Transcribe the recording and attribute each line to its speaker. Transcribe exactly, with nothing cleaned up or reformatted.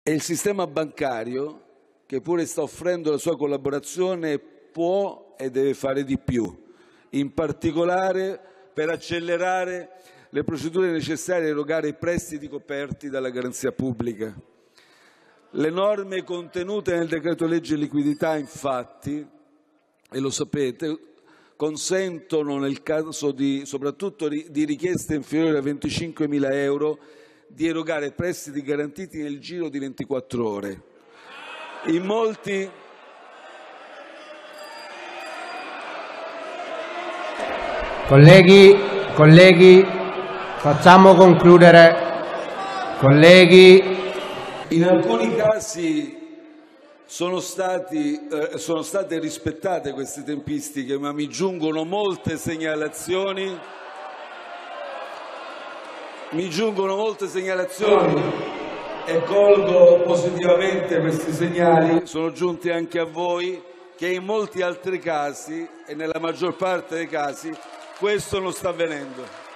Speaker 1: E il sistema bancario, che pure sta offrendo la sua collaborazione, può e deve fare di più, in particolare per accelerare le procedure necessarie a erogare i prestiti coperti dalla garanzia pubblica. Le norme contenute nel decreto legge liquidità, infatti, e lo sapete, consentono nel caso di, soprattutto di richieste inferiori a venticinquemila euro di erogare prestiti garantiti nel giro di ventiquattro ore. In molti
Speaker 2: Colleghi, colleghi, facciamo concludere. Colleghi.
Speaker 1: In alcuni casi sono, stati, eh, sono state rispettate queste tempistiche, ma mi giungono molte segnalazioni. Mi giungono molte segnalazioni e colgo positivamente questi segnali, sono giunti anche a voi, che in molti altri casi, e nella maggior parte dei casi, questo non sta avvenendo.